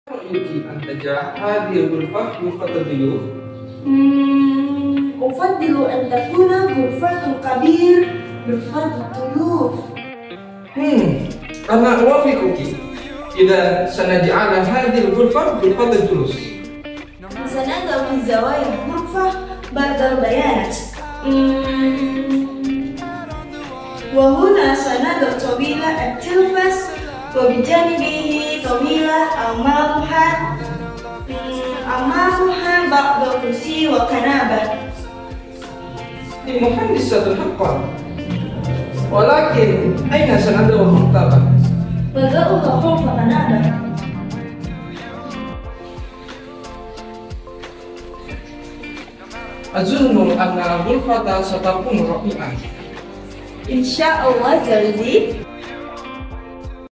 رأيك أن تجعل هذه الغرفة غرفة الضيوف؟ أفضل أن تكون غرفة الكبير غرفة الضيوف. أنا أوافقك. إذا سنجعل هذه الغرفة غرفة الجلوس. سنضع في زوايا الغرفة بعض البيانات. وهنا سنضع طاولة التلفاز وبجانبه طاولة أمامها بعض الكرسي وكنبة. مهندسة حقا، ولكن أين سنضع المكتبة؟ وضعها فوق كنبة. أظن أن الغرفة ستكون رائعة. إن شاء الله زوجي.